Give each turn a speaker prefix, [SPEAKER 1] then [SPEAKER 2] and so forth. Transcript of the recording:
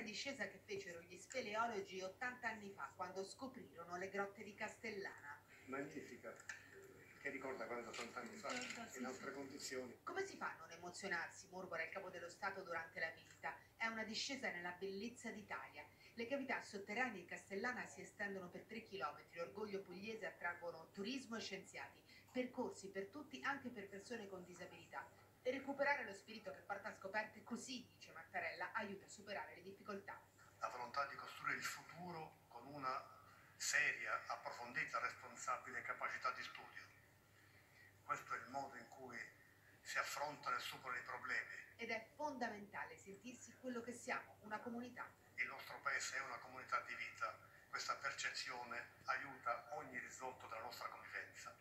[SPEAKER 1] discesa che fecero gli speleologi 80 anni fa, quando scoprirono le grotte di Castellana.
[SPEAKER 2] Magnifica, che ricorda quando 80 anni fa, in altre condizioni.
[SPEAKER 1] Come si fa a non emozionarsi, mormora il capo dello Stato durante la visita? È una discesa nella bellezza d'Italia. Le cavità sotterranee di Castellana si estendono per 3 chilometri. Orgoglio pugliese, attraggono turismo e scienziati. Percorsi per tutti, anche per persone con disabilità. E recuperare lo spirito che porta a scoperte, così dice Mattarella, aiuta a superare le difficoltà.
[SPEAKER 3] La volontà di costruire il futuro con una seria, approfondita, responsabile capacità di studio. Questo è il modo in cui si affrontano e superano i problemi.
[SPEAKER 1] Ed è fondamentale sentirsi quello che siamo, una comunità.
[SPEAKER 3] Il nostro paese è una comunità di vita. Questa percezione aiuta ogni risvolto della nostra convivenza.